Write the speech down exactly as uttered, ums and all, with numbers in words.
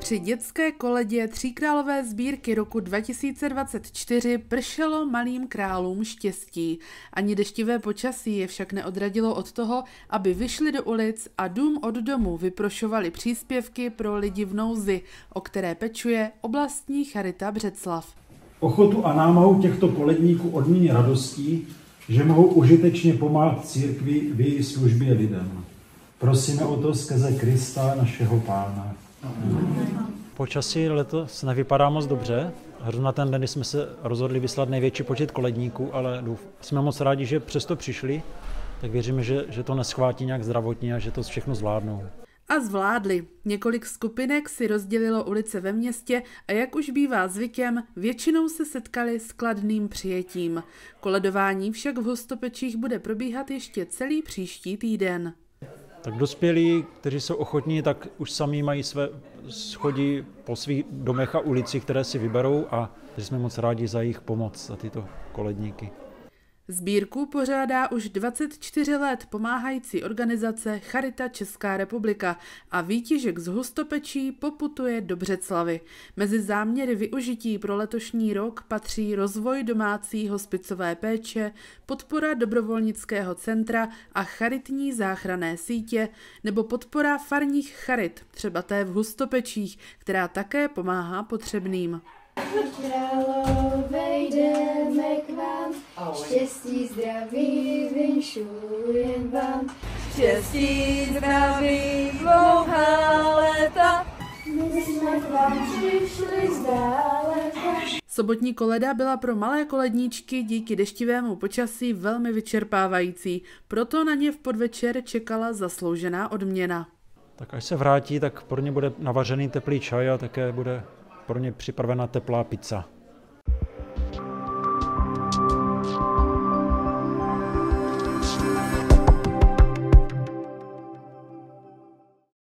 Při dětské koledě Tříkrálové sbírky roku dva tisíce dvacet čtyři pršelo malým králům štěstí. Ani deštivé počasí je však neodradilo od toho, aby vyšli do ulic a dům od domu vyprošovali příspěvky pro lidi v nouzi, o které pečuje oblastní charita Břeclav. Ochotu a námahu těchto koledníků odmění radostí, že mohou užitečně pomáhat církvi v její službě lidem. Prosíme o to skrze Krista, našeho Pána. Počasí letos nevypadá moc dobře. Zrovna ten den, kdy jsme se rozhodli vyslat největší počet koledníků, ale jsme moc rádi, že přesto přišli, tak věříme, že, že to neschvátí nějak zdravotně a že to všechno zvládnou. A zvládli. Několik skupinek si rozdělilo ulice ve městě a jak už bývá zvykem, většinou se setkali s kladným přijetím. Koledování však v Hustopečích bude probíhat ještě celý příští týden. Tak dospělí, kteří jsou ochotní, tak už sami mají své schodí po svých domech a ulicích, které si vyberou, a jsme moc rádi za jejich pomoc, za tyto koledníky. Sbírku pořádá už dvacet čtyři let pomáhající organizace Charita Česká republika a výtěžek z Hustopečí poputuje do Břeclavy. Mezi záměry využití pro letošní rok patří rozvoj domácí hospicové péče, podpora dobrovolnického centra a charitní záchranné sítě nebo podpora farních charit, třeba té v Hustopečích, která také pomáhá potřebným. Králové, jdeme k vám, štěstí, zdraví, vinšujem vám. Štěstí, zdraví, dlouhá léta. My jsme k vám přišli zdáleka. Sobotní koleda byla pro malé koledníčky díky deštivému počasí velmi vyčerpávající, proto na ně v podvečer čekala zasloužená odměna. Tak až se vrátí, tak pro ně bude navařený teplý čaj a také bude pro ně připravena teplá pizza.